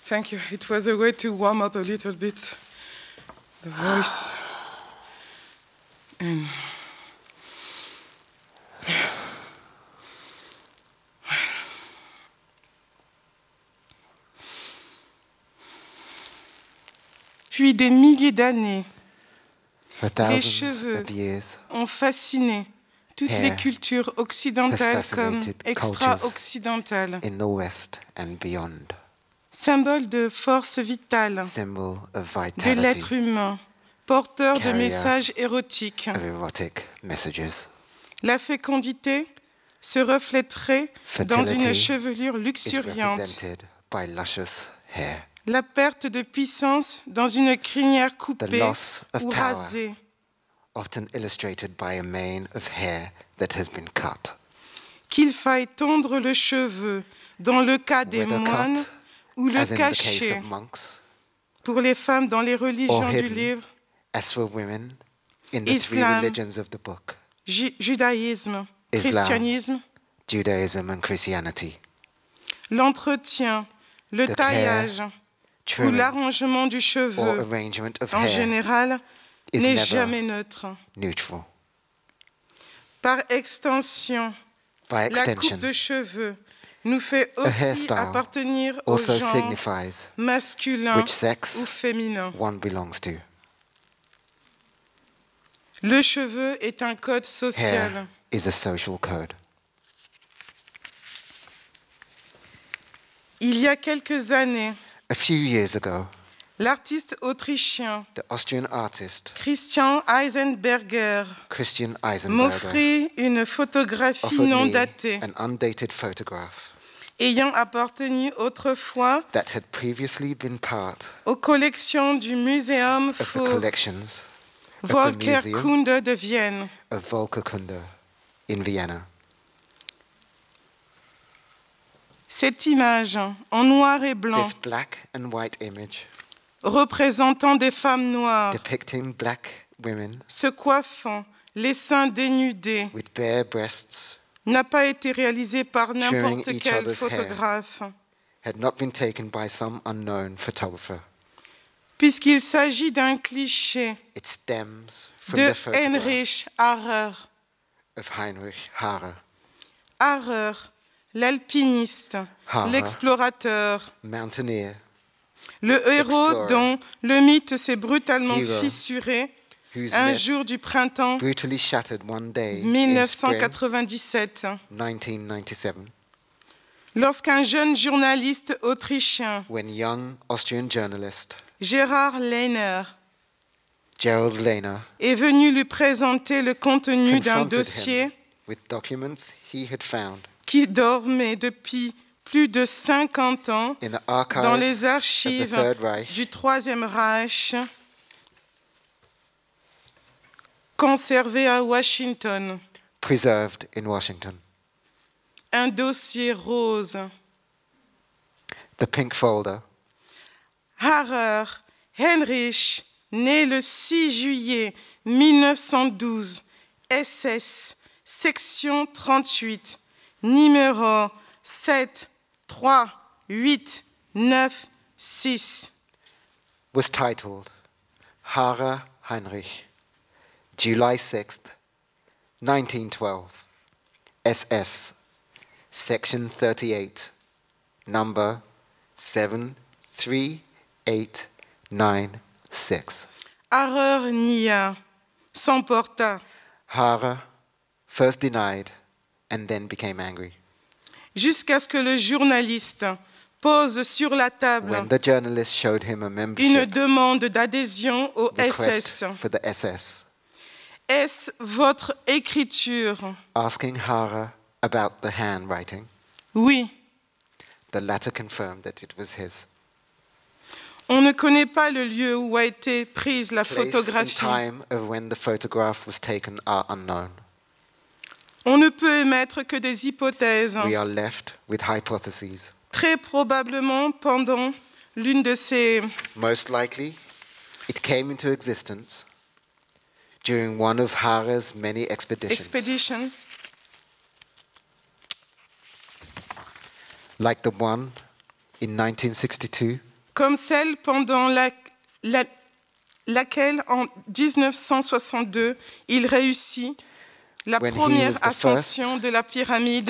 Thank you. It was a way to warm up a little bit the voice. And puis des milliers d'années, les cheveux ont fasciné toutes les cultures occidentales comme extra-occidentales. Symbole de force vitale, de l'être humain, porteur de messages érotiques. La fécondité se reflèterait dans une chevelure luxuriante. La perte de puissance dans une crinière coupée ou rasée. Qu'il faille tondre le cheveu dans le cas des moines ou le cacher pour les femmes dans les religions du livre, Islam, judaïsme, christianisme, l'entretien, le taillage ou l'arrangement du cheveu en général n'est jamais neutre. Par extension, la coupe de cheveux nous fait aussi appartenir au genre masculin ou féminin. Le cheveu est un code social. Il y a quelques années, l'artiste autrichien Christian Eisenberger m'offrit une photographie non datée ayant appartenu autrefois aux collections du Muséum für Völkerkunde de Vienne. Cette image en noir et blanc représentant des femmes noires se coiffant, les seins dénudés, n'a pas été réalisée par n'importe quel photographe, puisqu'il s'agit d'un cliché de Heinrich Harrer. Harrer, l'alpiniste, l'explorateur, le héros dont le mythe s'est brutalement fissuré un jour du printemps 1997, lorsqu'un jeune journaliste autrichien, Gerhard Leiner, est venu lui présenter le contenu d'un dossier qui dormait depuis plus de 50 ans dans les archives du Troisième Reich, conservé à Washington. Un dossier rose. The pink folder. Harrer Heinrich, né le 6 juillet 1912, SS, section 38, numéro 73896, was titled Harrer Heinrich, July 6th, 1912, SS, Section 38, number 73896. Harrer nia, s'emporta. Harrer first denied and then became angry. Jusqu'à ce que le journaliste pose sur la table When the journalist showed him a une membership demande d'adhésion au request SS. for the SS, Est-ce votre écriture? asking Harrer about the handwriting, Oui. the latter confirmed that it was his. On ne connaît pas le lieu où a été prise la Place and photographie. time of when the photograph was taken are unknown. On ne peut émettre que des hypothèses. We are left with hypotheses. Très probablement pendant l'une de ces Most likely, it came into existence during one of Harrer's many expeditions, expéditions, like the one in 1962 comme celle pendant laquelle, en 1962, il réussit la première ascension de la pyramide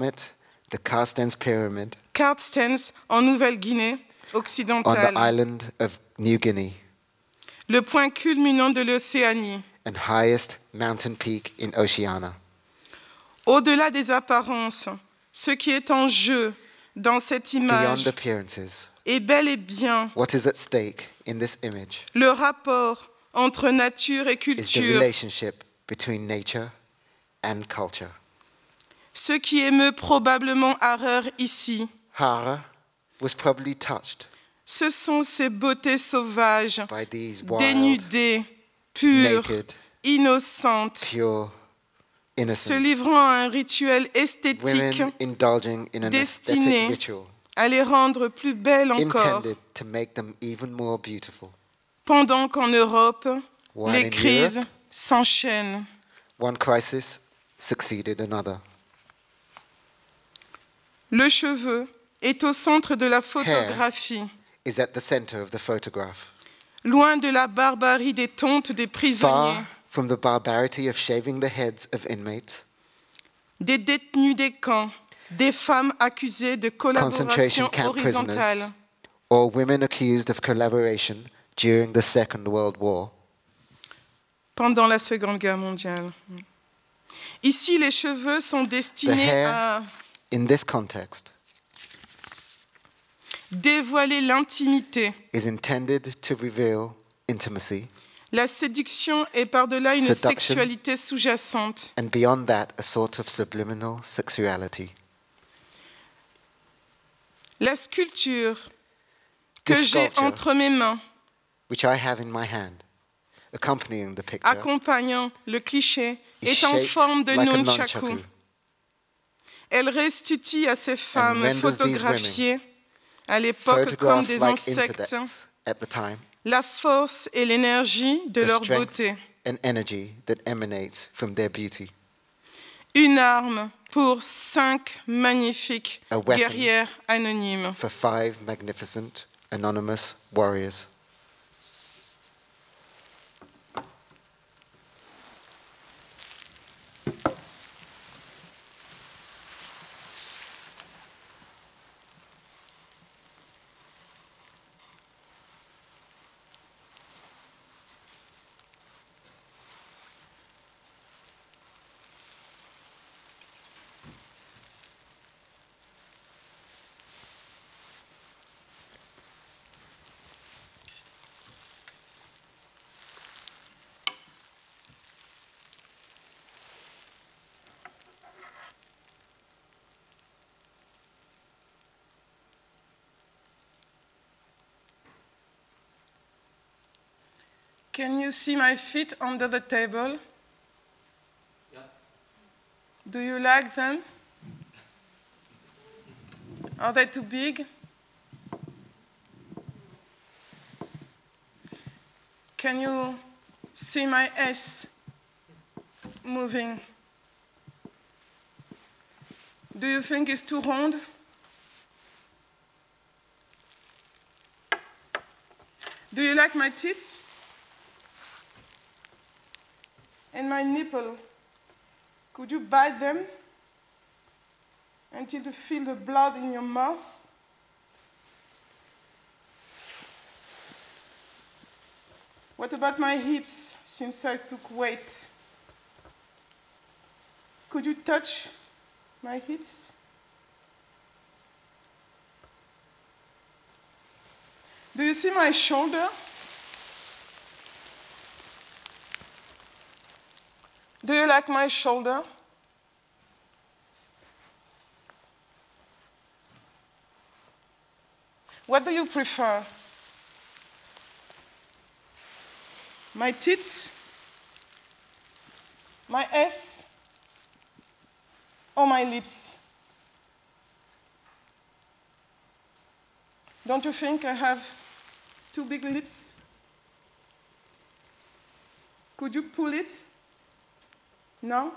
Carstens en Nouvelle-Guinée occidentale, on the island of New Guinea, le point culminant de l'Océanie, and highest mountain peak in Oceania. Au-delà des apparences, ce qui est en jeu dans cette image est bel et bien what is at stake in this image le rapport entre nature et is the culture, relationship between nature and culture. ce qui émeut probablement Harrer ici. Harrer was probably touched Ce sont ces beautés sauvages, by these wild, dénudées, pures, naked, innocentes, pure, se innocent livrant à un rituel esthétique women indulging in an destiné aesthetic ritual à les rendre plus belles encore, intended to make them even more beautiful. pendant qu'en Europe, While les in crises Europe, s'enchaînent. one crisis succeeded another. Le cheveu est au centre de la photographie, is at the center of the photograph. loin de la barbarie des tontes des prisonniers, Far from the barbarity of shaving the heads of inmates, des détenus des camps, des femmes accusées de collaboration concentration camp horizontale, prisoners, or women accused of collaboration during the Second World War, pendant la Seconde Guerre mondiale. Ici, les cheveux sont the destinés hair à in this context dévoiler l'intimité, is intended to reveal intimacy, la séduction et par-delà une Seduction. sexualité sous-jacente. and beyond that, a sort of subliminal sexuality. La sculpture que This j'ai sculpture, entre mes mains, which I have in my hand, accompanying the picture, accompagnant le cliché, is est en shaped forme de like a nunchaku. nunchaku. Elle restitue à ces femmes renders these photographiées à l'époque comme Photographed des like insectes, insects at the time, la force et l'énergie de the leur strength beauté. and energy that emanates from their beauty. Une arme pour 5 magnifiques A weapon guerrières anonymes. For 5 magnificent anonymous warriors. Can you see my feet under the table? Yeah. Do you like them? Are they too big? Can you see my S moving? Do you think it's too round? Do you like my tits? And my nipple? Could you bite them until you feel the blood in your mouth? What about my hips, since I took weight? Could you touch my hips? Do you see my shoulder? Do you like my shoulder? What do you prefer? My tits? My S? Or my lips? Don't you think I have too big lips? Could you pull it? No?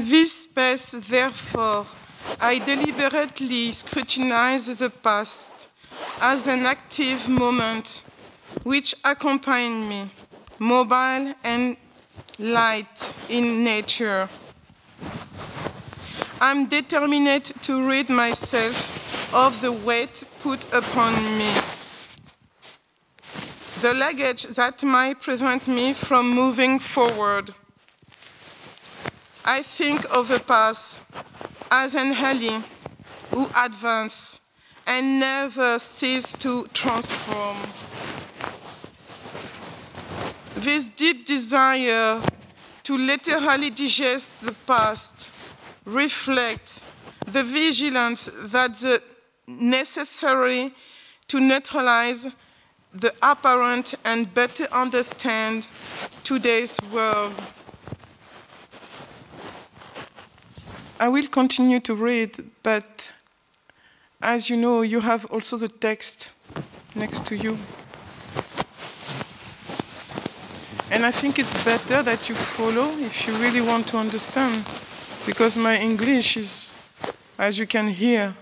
this space, therefore, I deliberately scrutinize the past as an active moment which accompanied me, mobile and light in nature. I'm determined to rid myself of the weight put upon me, the luggage that might prevent me from moving forward. I think of the past as an ally who advances and never ceases to transform. This deep desire to literally digest the past reflects the vigilance that's necessary to neutralize the apparent and better understand today's world. I will continue to read, but as you know, you have also the text next to you. And I think it's better that you follow if you really want to understand, because my English is, as you can hear,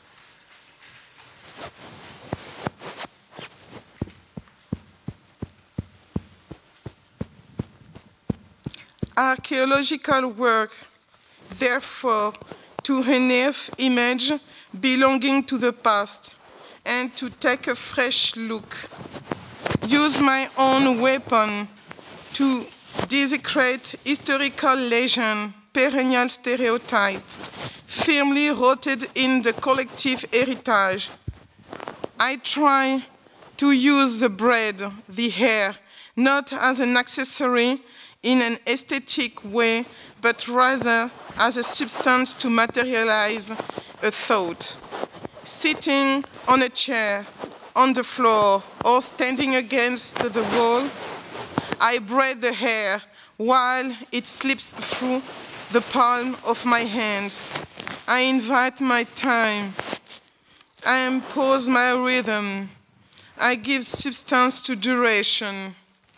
archaeological work, therefore, to unearth image belonging to the past and to take a fresh look. Use my own weapon to desecrate historical legend, perennial stereotype, firmly rooted in the collective heritage. I try to use the bread, the hair, not as an accessory in an aesthetic way, but rather as a substance to materialize a thought. Sitting on a chair, on the floor, or standing against the wall, I braid the hair while it slips through the palm of my hands. I invite my time. I impose my rhythm. I give substance to duration.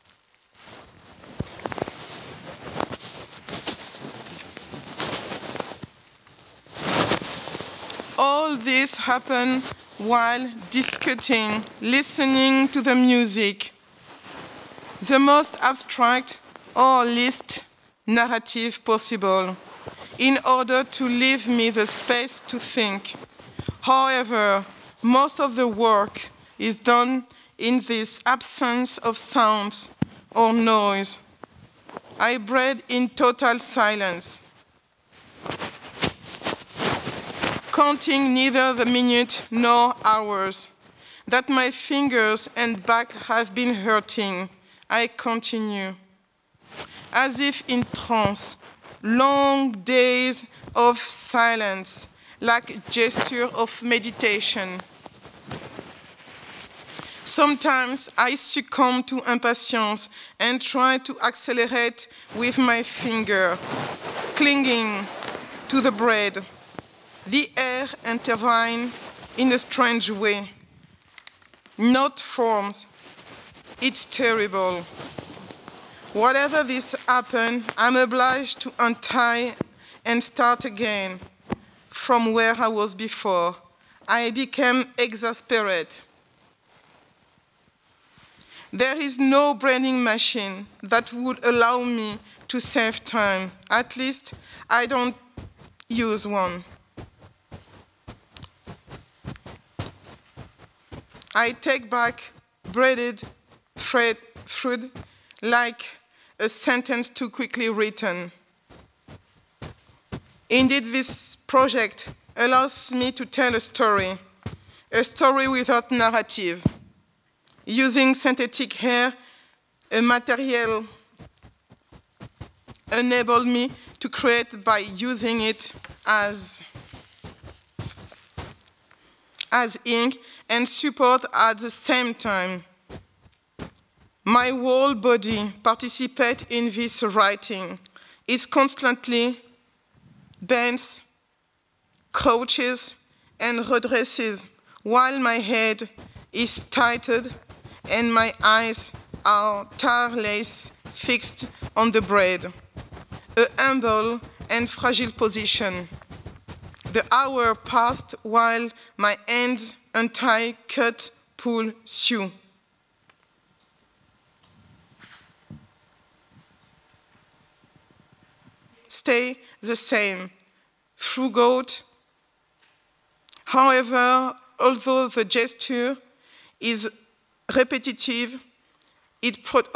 All this happened while discussing, listening to the music, the most abstract or least narrative possible, in order to leave me the space to think. However, most of the work is done in this absence of sounds or noise. I braid in total silence, counting neither the minute nor hours. That my fingers and back have been hurting, I continue. As if in trance, long days of silence, like gesture of meditation. Sometimes I succumb to impatience and try to accelerate with my finger, clinging to the bread. The air intervenes in a strange way. Not forms. It's terrible. Whatever this happened, I'm obliged to untie and start again from where I was before. I became exasperated. There is no braiding machine that would allow me to save time. At least I don't use one. I take back braided thread like a sentence too quickly written. Indeed, this project allows me to tell a story without narrative, using synthetic hair, a material enabled me to create by using it as ink and support at the same time. My whole body participates in this writing. It constantly bends, crouches, and redresses, while my head is tightened and my eyes are tirelessly fixed on the bread. A humble and fragile position. The hour passed while my hands untie, cut, pull, sew. Stay the same, frugal. However, although the gesture is repetitive, it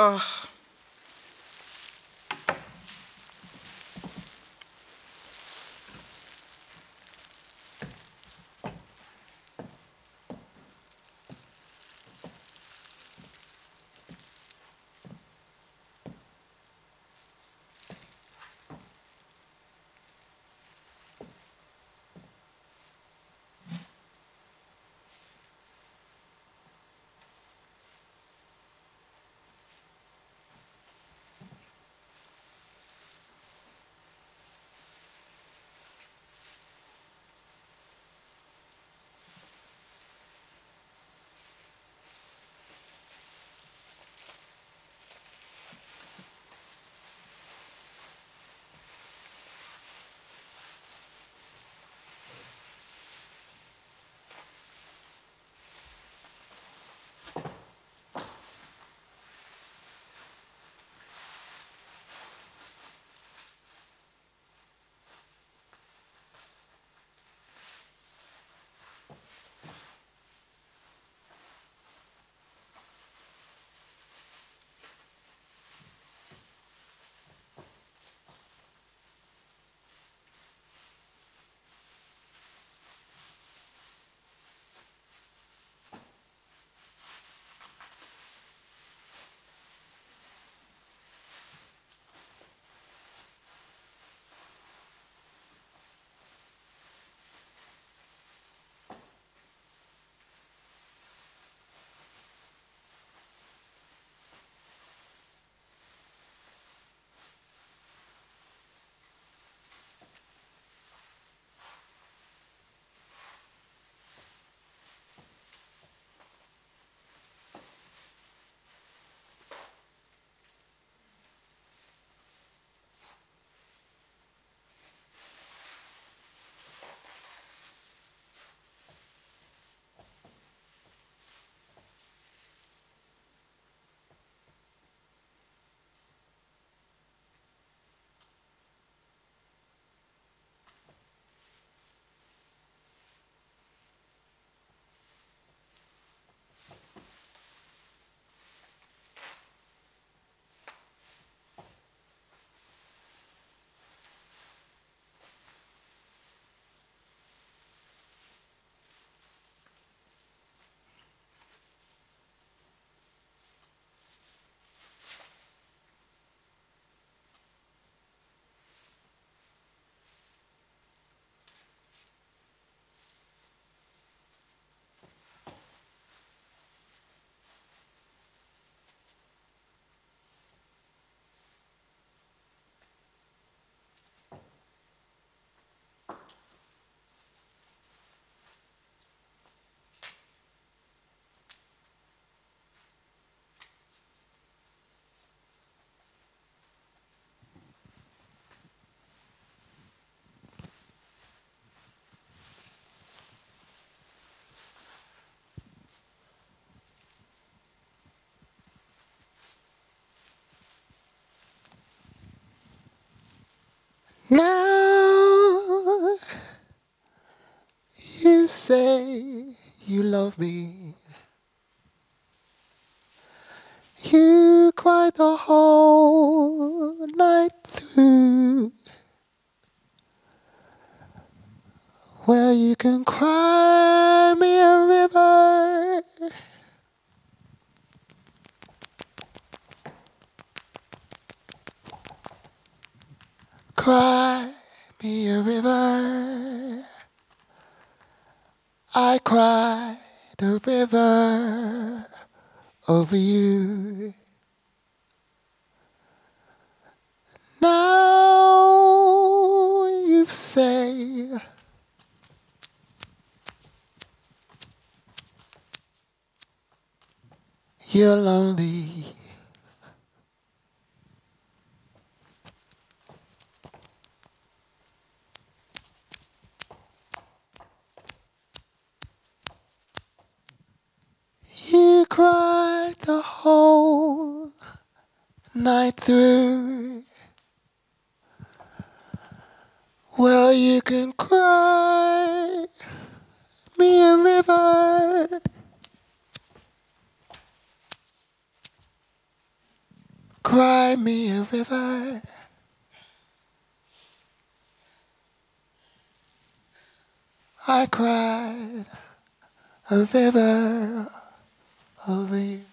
Now you say you love me. You cried the whole night through. Well, you can cry me a river. Cry me a river. I cried a river over you. Now you say you're lonely. night through. Well, you can cry me a river. Cry me a river. I cried a river over you.